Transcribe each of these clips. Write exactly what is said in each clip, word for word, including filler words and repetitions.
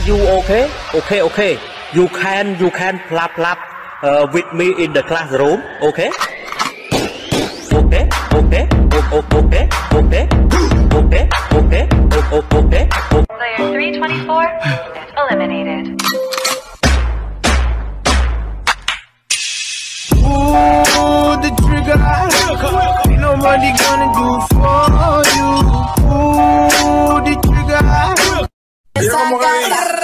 you okay? Okay, okay. You can, you can clap, clap uh, with me in the classroom. Okay? Okay, okay, okay, okay, okay, okay, okay, okay, okay. Player three twenty-four is eliminated. Ooh, the trigger. Ain't nobody gonna do for you. Ooh, the trigger. Yes, I got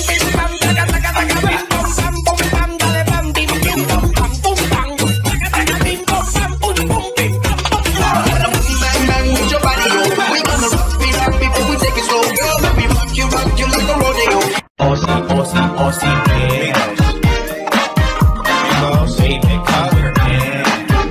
Aussie, Aussie, Aussie, man. No, say the color, man.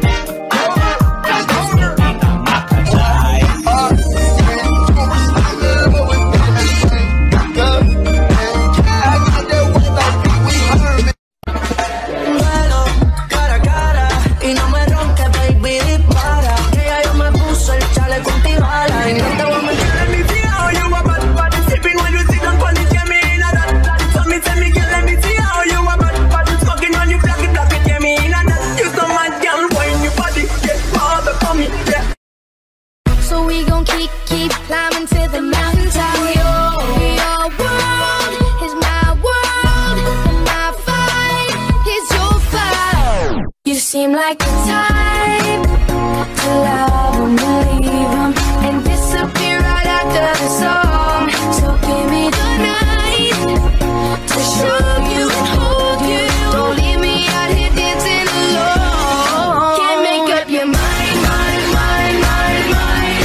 Vuelo cara a cara y no me ronques, baby, dispara. Que ya yo me puse el chaleco antibala y no te voy a meter en mi fiao. You a bad, bad, sipping when you sit down on the Jimmy in a that. So me tell me, girl, let me see how you a bad, bad, smoking when you block it, block it, Jimmy in a that. You so mad, girl, when you body get farther from me, yeah. So we gon' keep, keep climbing to the mountaintop. Your, your world is my world, and my fight is your fight. You seem like the type to love and believe 'em and disappear right after the song. So give me the night to show you and hold you. Don't leave me out here dancing alone. Can't make up your mind, mind, mind, mind, mind.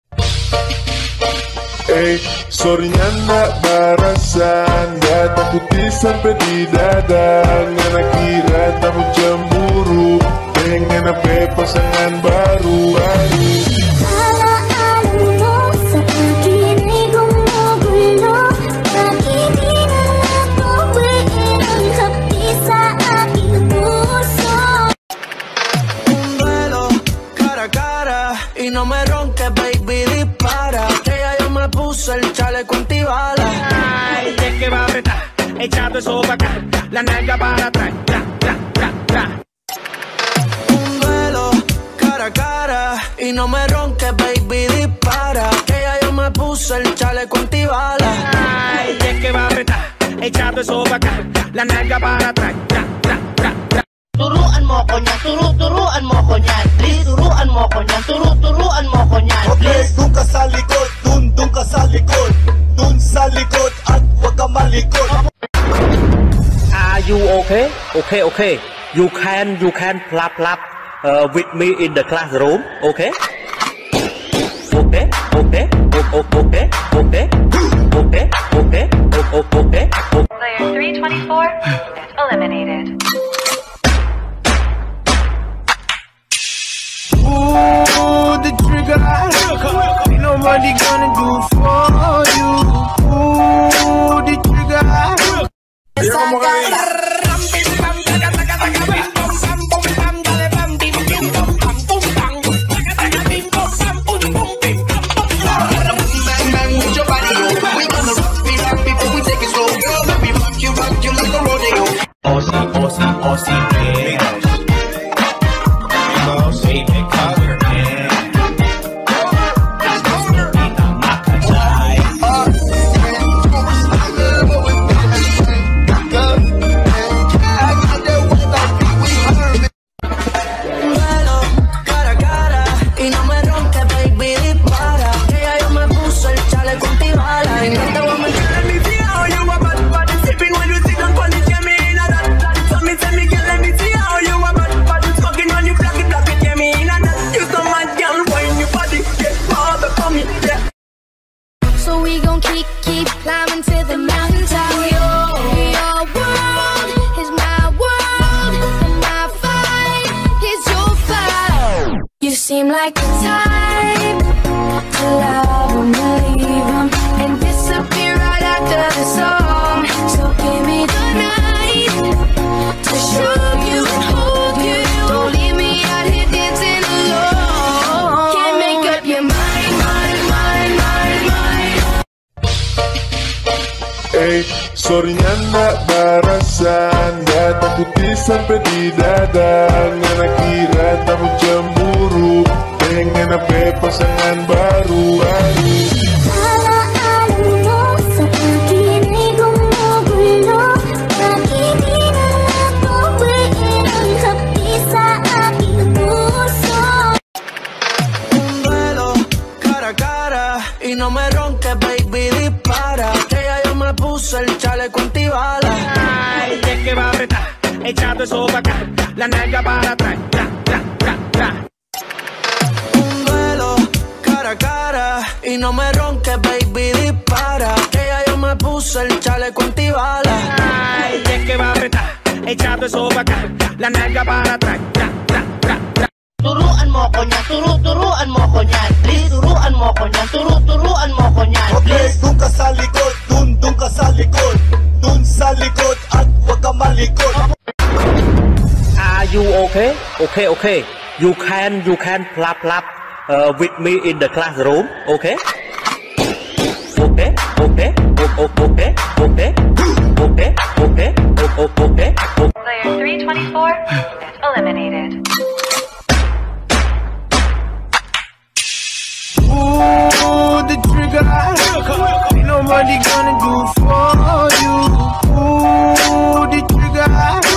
Eh, sorry nya nggak barasan, nggak takuti sampai di dada. Nggak nakira tamu cemburu, pengen apa pasangan baru baru. Un duelo cara a cara y no me ronques, baby, dispara. Que ya yo me puse el chaleco antibala. Ay, es que va a apretar, echando eso para acá, la nalga para atrás, tra, tra, tra, tra. Un duelo cara a cara y no me ronques, baby, dispara. Que ya yo me puse el chaleco antibala. Ay, es que va a apretar, echando eso para acá, la nalga para atrás, tra, tra, tra, tra. Turuan mo ko niyan, turu, turuan mo ko niyan. Please, turuan mo ko niyan, turu, turuan mo ko niyan. Okay, dun ka sa likod, dun, dun ka sa likod. Dun sa likod at huwag ka malikod. Are you okay? Okay, okay. You can, you can clap, clap uh, with me in the classroom. Okay? Okay, okay, okay, okay, okay, okay, okay, okay, okay. Player three twenty-four is eliminated. Ooh, the trigger. Ain't nobody gonna do for you. Ooh, the trigger. Yes, I got Aussie, Aussie, Aussie, man. No, say the color, man. duelo cara a cara y no me ronques, baby, dispara. Que ya yo me puse el chaleco antibala y no te voy a meter en mi fiao. You a bad, bad, sipping when you sit down on the Jimmy in a that. So me tell me, girl, let me see how you a bad, bad, smoking when you block it, block it, Jimmy in a that. You so mad, girl, when your body get farther from me, yeah. So we gon' keep, keep climbing to the mountaintop. Your, your world is my world, and my fight is your fight. You seem like the type to love and believe 'em and disappear right after the song. So give me the night to show you and hold you. Don't leave me out here dancing alone. Can't make up your mind, mind, mind, mind, mind. Eh, sorry-nya nggak barasan, datang putih sampai di dada. Ngana kira tamu cemburu, pengen apa pasangan baru baru. Y no me ronques, baby, dispara. Que ya yo me puse el chaleco antibala. Ay, es que va a apretar, echando eso para acá, la nalga para atrás, tra, tra, tra, tra. Un duelo, cara a cara. Y no me ronques, baby, dispara. Que ya yo me puse el chaleco antibala. Ay, es que va a apretar, echando eso para acá, la nalga para atrás, tra, tra, tra, tra. Turuan mo ko niyan, turu turuan mo ko niyan. Please, turuan mo ko niyan, turu turuan mo ko niyan. Okay, dun ka sa likod, dun, dun ka sa likod. Dun sa likod at huwag ka malikod. Are you okay? Okay, okay. You can, you can clap, clap uh, with me in the classroom. Okay? Okay, okay, o- o- okay, okay, okay, okay, o- o- okay. o- Player three twenty-four is eliminated. Ooh, the trigger. Ain't nobody gonna do for you. Ooh, the trigger.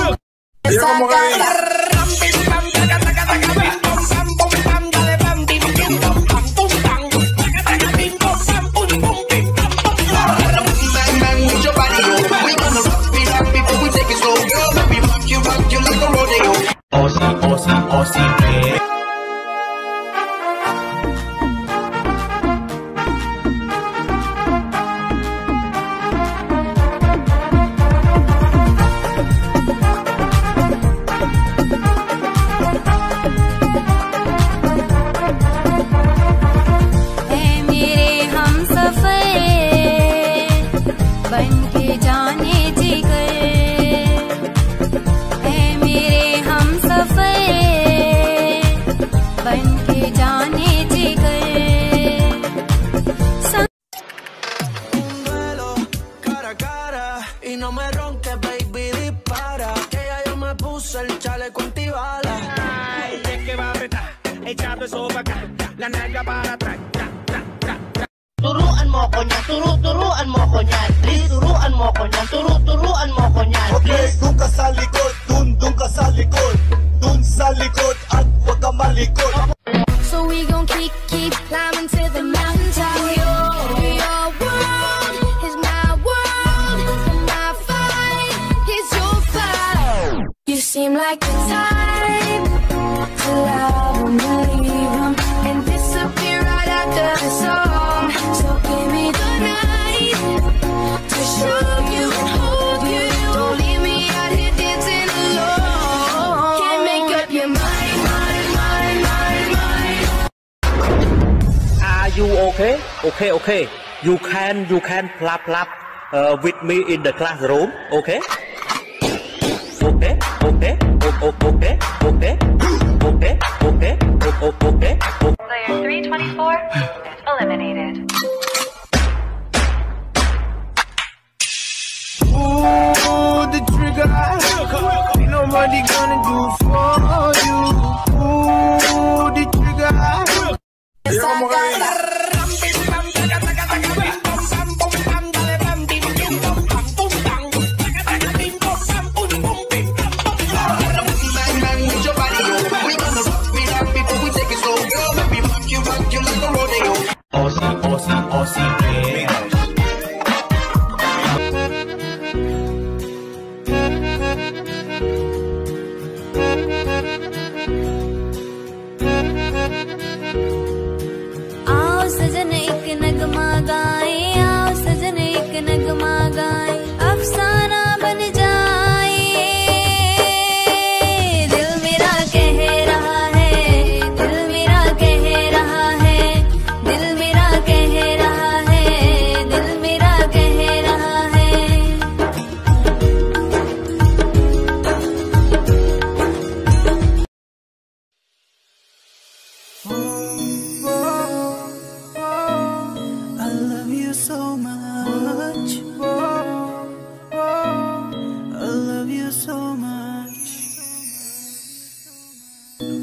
Y no me ronques, baby, dispara. Que ya yo me puse el chaleco antibala. Ay, es que va a apretar, echando eso para acá, la nalga para atrás, tra, tra, tra, tra. Turuan mo ko niyan, turu turuan mo ko niyan. Please, turuan mo ko niyan, turu turuan mo ko niyan. Okay, dun ka sa likod, dun, dun ka sa likod. Dun sa likod at huwag ka malikod. So we gon' keep, keep climbing to the mountaintop. Your, your world is my world, and my fight is your fight. You seem like the type to love and believe 'em and disappear right after the song. So give me the night to show you and hold you. Don't leave me out here dancing alone. Can't make up your mind, mind, mind, mind, mind. Are you okay? Okay, okay. You can, you can clap, clap uh, with me in the classroom. Okay? Okay, okay, o- o- okay, okay, okay, okay, o- o- okay. o- Player three twenty-four is eliminated. Ooh, the trigger. Ain't nobody gonna do for you. Ooh, the trigger.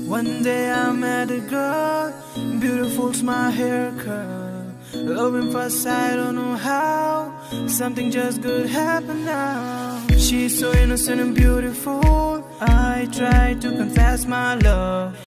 One day I met a girl, beautiful's my haircut. Loving first sight, I don't know how. Something just good happen now. She's so innocent and beautiful. I tried to confess my love.